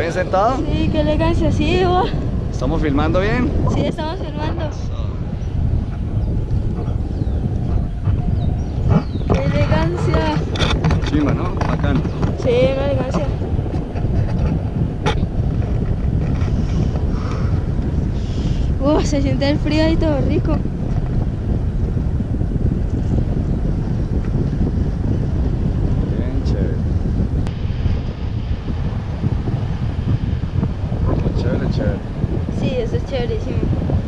bien sentado? Sí, qué elegancia, sí, vos. ¿Estamos filmando bien? Sí, estamos filmando. Qué elegancia. Chima, ¿no? Bacán. Sí, una elegancia. Se siente el frío y todo rico. Bien chévere. Chévere, chévere. Sí, eso es chéverísimo.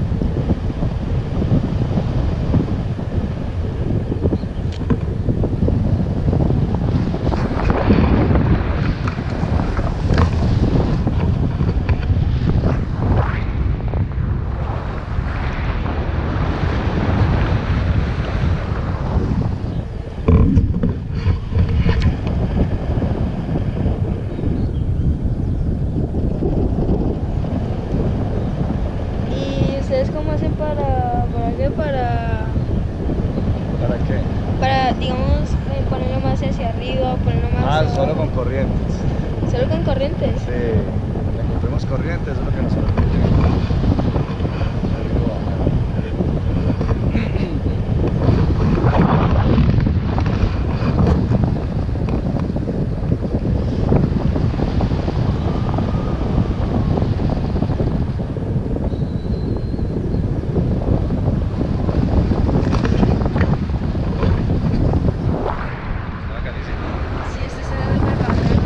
¿Ustedes cómo hacen para qué? ¿Para qué? Para, digamos, ponerlo más hacia arriba, ponerlo más... Solo con corrientes. ¿Solo con corrientes? Sí, le encontremos corrientes, eso es lo que nos permite. Sí, esto se debe preparar.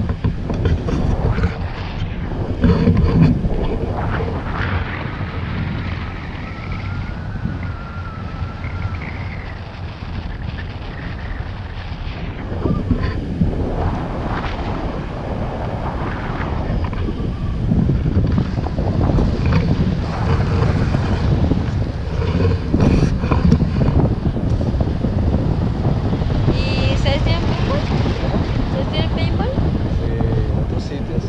¿Y ustedes tienen paintball? ¿Ustedes tienen paintball? En otros sitios.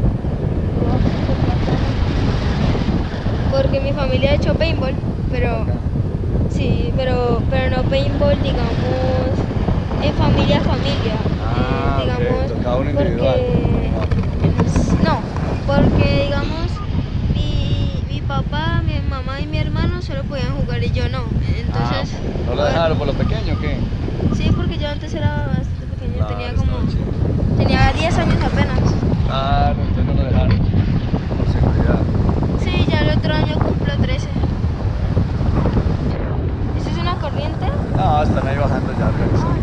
Porque mi familia ha hecho paintball, pero sí, pero no paintball, digamos, en familia a familia. Digamos, ok, cada uno individual. no, porque digamos, mi papá, mi mamá y mi hermano solo podían jugar y yo no. Entonces, ¿No lo dejaron por lo pequeño o qué? sí, porque yo antes era bastante pequeño, Claro, tenía estaba como, chido. tenía 10 años apenas. Claro, entonces no lo dejaron. Por seguridad. Sí, ya el otro año cumplo 13. ¿Esto es una corriente? No, están ahí bajando ya organizados.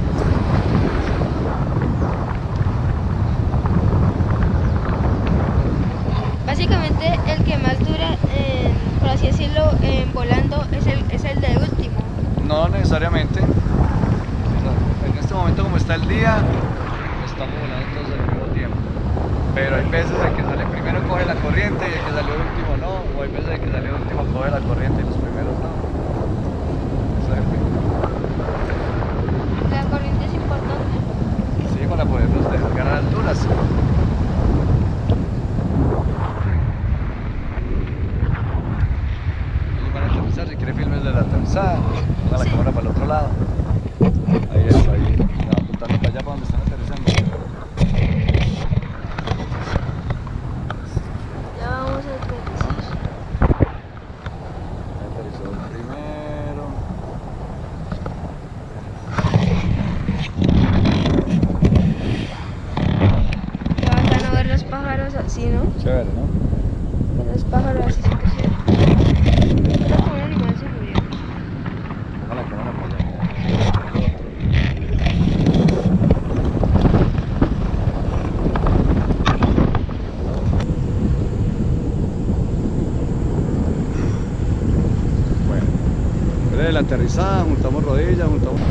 Básicamente el que más dura, por así decirlo, volando es el de último. No necesariamente. En este momento como está el día, estamos volando todos al mismo tiempo. Pero hay veces en que sale primero coge la corriente y el que salió último no. O hay veces en que salió último coge la corriente y los primeros no. Eso es el fin. La corriente es importante. Sí, para podernos dejar ganar alturas. Y para aterrizar, si quiere filmes de la aterrizada, ponga la cámara para el otro lado. Ahí está, ahí. Va apuntando para allá para donde están aterrizando. Ya vamos a aterrizar. Aterrizó el primero. Qué bacano ver los pájaros así, ¿no? Chévere, ¿no? Ver los pájaros así se Creo que un animal se murió. Ponga la cámara para allá. Bueno, después de la aterrizada, juntamos rodillas, juntamos...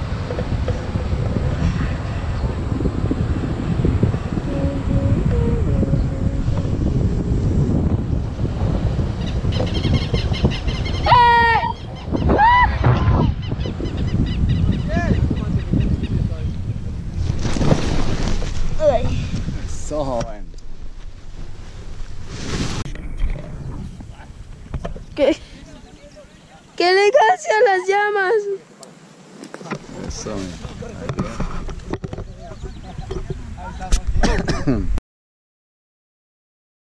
Ay. Eso, joven. ¡Qué elegancia las llamas! Eso,